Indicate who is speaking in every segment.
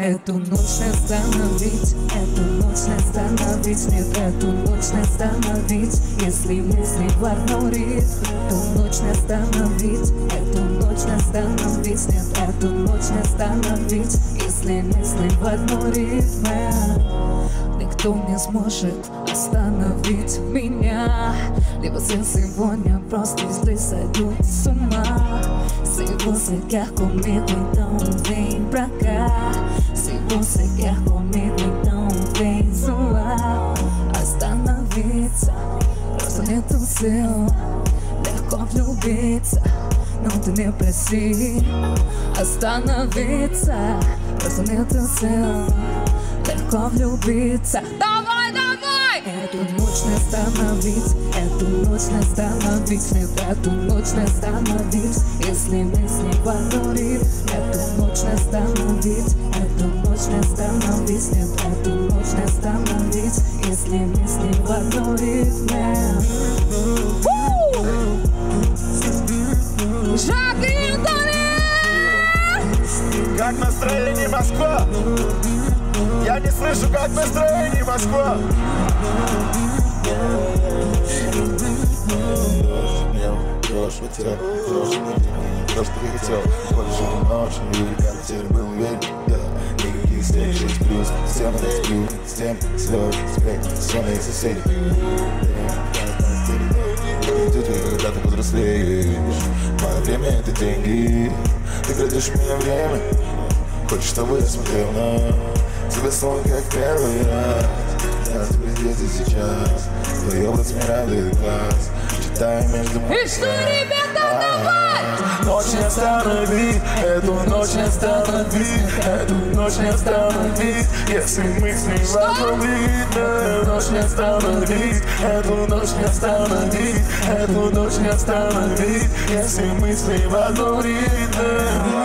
Speaker 1: Эту ночь не остановить, эту ночь не остановить, нет, эту ночь не остановить, если мысли в одном ритме. Эту ночь не остановить, эту ночь не остановить, нет, эту ночь не остановить, если мысли в одном ритме. Никто не сможет остановить меня. Либо сегодня просто здесь сойдут с ума. Se você quer comigo, então vem pra cá. Se você quer comigo, então vem zoar. Остановиться, просто нету сил. Легко влюбиться, но ты не проси. Остановиться, просто нету сил. Легко влюбиться. Давай, давай! Эту ночь не остановить, эту ночь не остановить, нет, эту ночь не остановить, если мысли в одном ритме. Эту ночь не остановить, эту ночь не остановить, нет, эту ночь не остановить, если мысли в одном ритме.
Speaker 2: Как настроение, Москва? Я не слышу, как настроение, Москва. Дрожь, потерял, дрожь, просто хотел больше ночи, не увлекал, теперь был уверен, никаких встреч, 6 плюс, с тем я сплю, с тем слез, с моих соседей. Тут когда ты повзрослеешь, мое время это деньги, ты крадешь у меня время, хочешь, чтобы я смотрел на тебя снова, как первый раз. Я тебе здесь и сейчас, твой образ мне радует глаз, читаю между мной.
Speaker 1: И что, ребята, давай!
Speaker 2: Ночь не остановить, эту ночь не остановить, эту ночь не остановить, если мысли в одном ритме. Ночь не остановить, эту ночь не остановить, эту ночь не остановить, если мысли в одном ритме.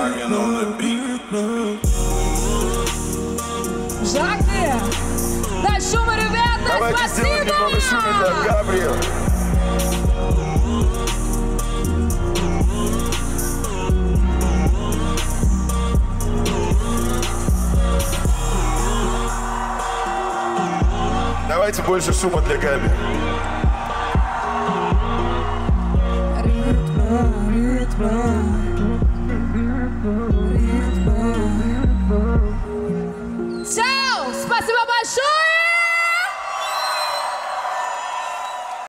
Speaker 1: Жаки! Дай шума, ребята!
Speaker 2: Давайте сделаем немного шума для Габриэла. Давайте больше шума для Габи.